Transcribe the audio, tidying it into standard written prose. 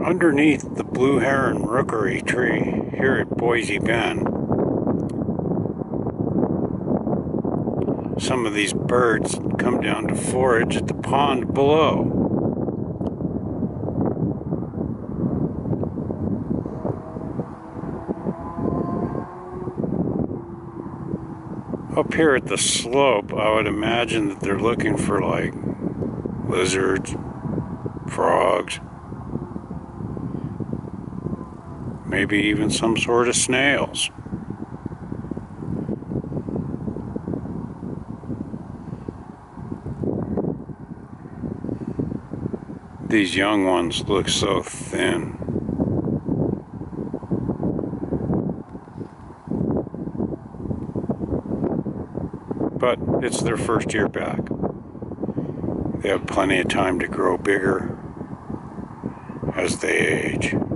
Underneath the blue heron rookery tree here at Boise Bend, some of these birds come down to forage at the pond below. Up here at the slope, I would imagine that they're looking for like lizards, frogs, maybe even some sort of snails. These young ones look so thin. But it's their first year back. They have plenty of time to grow bigger as they age.